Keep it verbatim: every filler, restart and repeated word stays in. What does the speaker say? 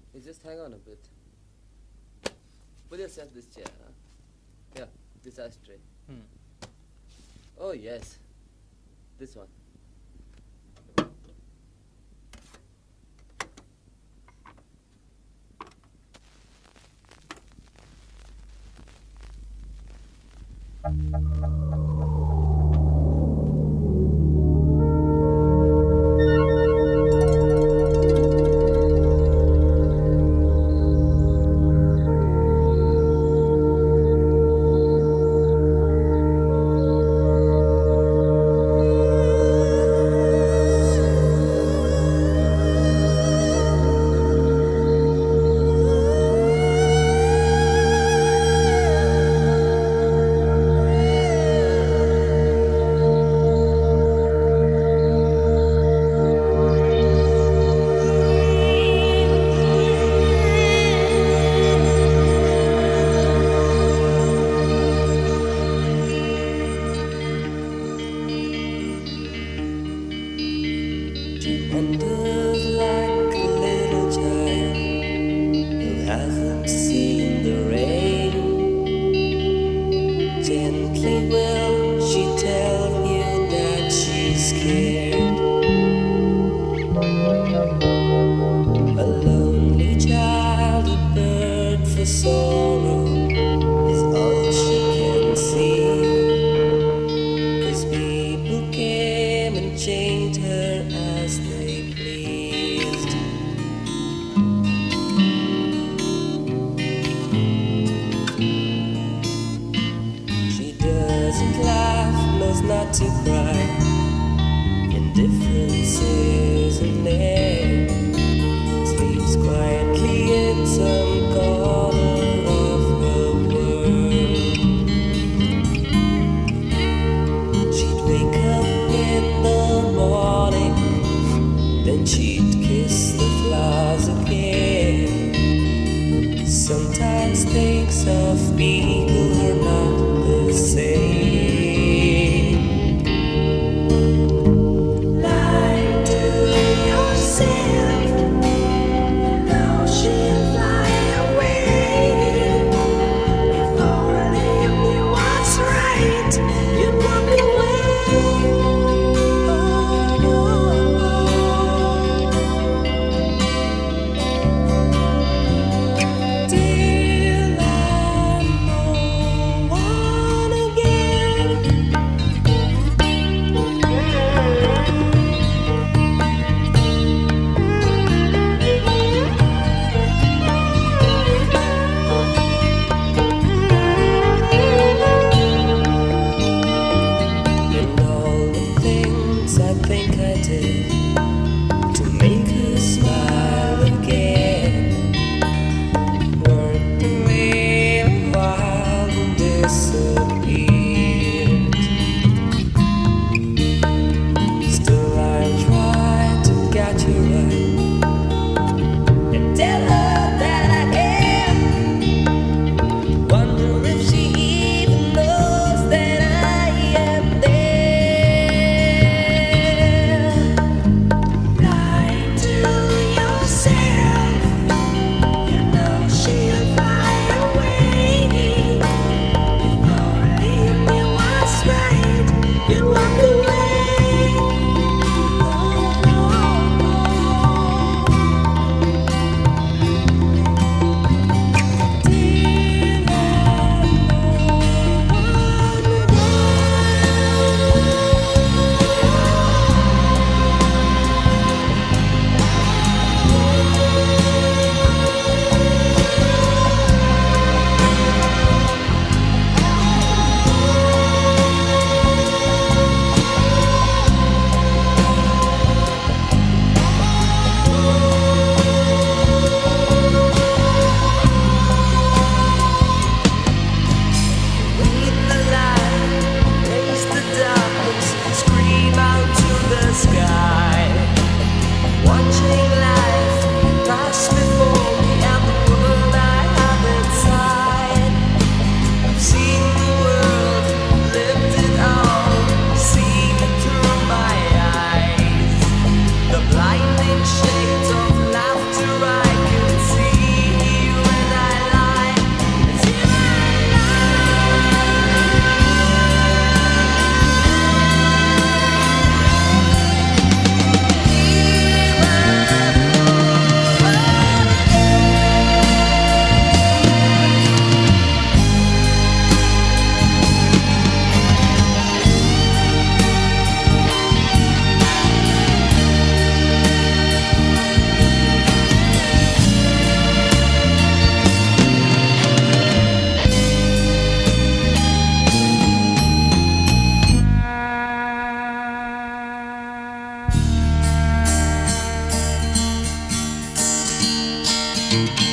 You just hang on a bit. Put yourself this chair, huh? Yeah, this ashtray. Hmm. Oh, yes. This one. Wonders like a little child who hasn't seen the rain. Gently will she tell you that she's scared. A lonely child, a bird for sorrow is all she can see. 'Cause people came and changed her as they pleased. She doesn't laugh, knows not to cry. Indifference is her name. Sleeps quietly in some corner of her world. She'd wake up in the morning, then she'd kiss the flowers again. Sometimes thinks of people are not the same. Lie to yourself. Thank